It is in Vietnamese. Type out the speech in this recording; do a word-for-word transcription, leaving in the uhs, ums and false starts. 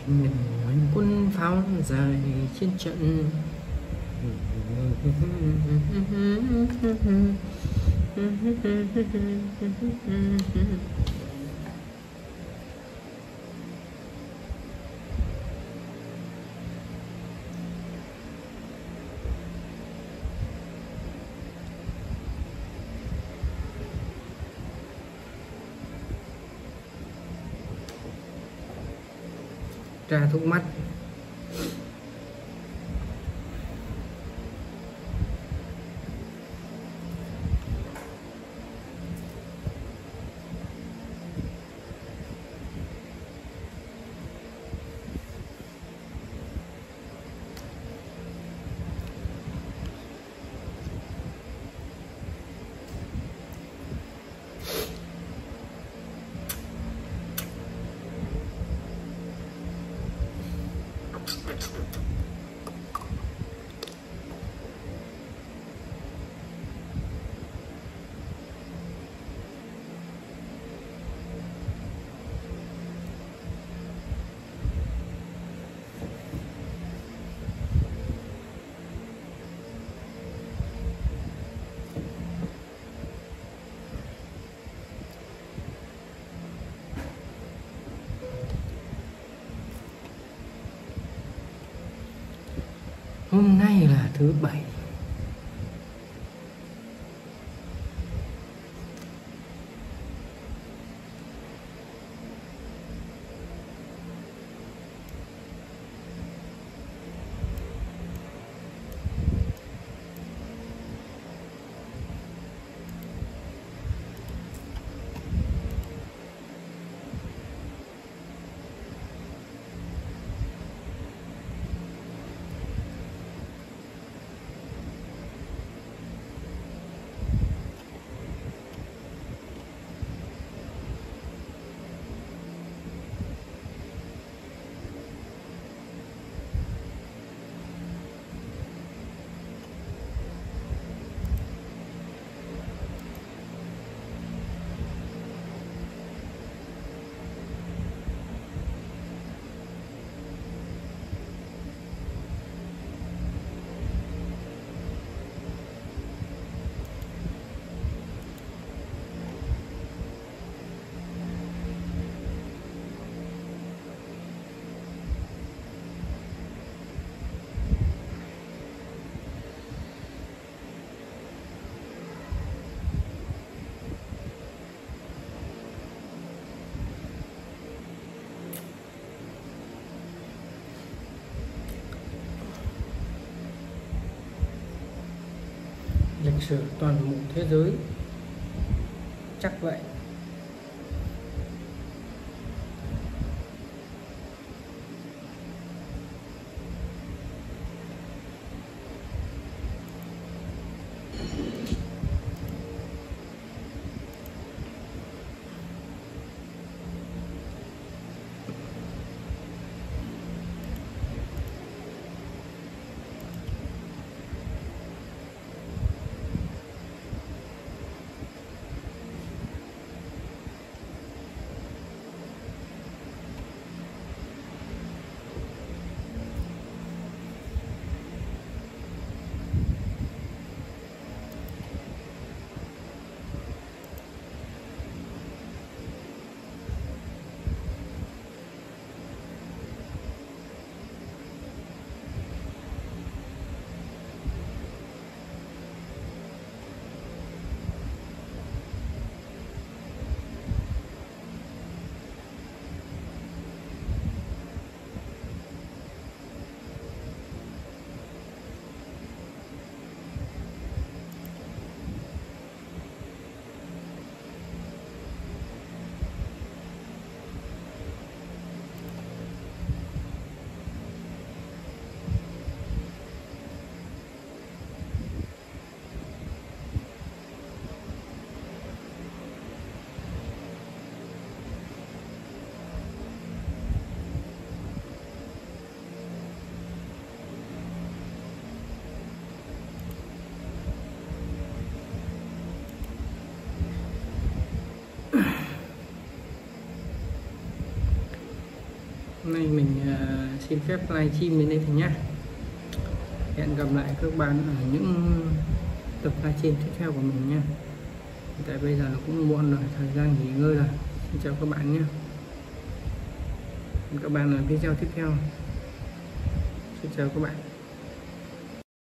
nghìn ngàn quân pháo dài trên trận. Ra thuốc mắt. Hôm nay là thứ bảy. Lịch sử toàn bộ thế giới chắc vậy. hôm nay mình uh, xin phép livestream đến đây thôi nhá. Hẹn gặp lại các bạn ở những tập livestream tiếp theo của mình nha. Tại bây giờ nó cũng muộn rồi, thời gian nghỉ ngơi rồi. Xin chào các bạn nhé. Các bạn ở video tiếp theo. Xin chào các bạn.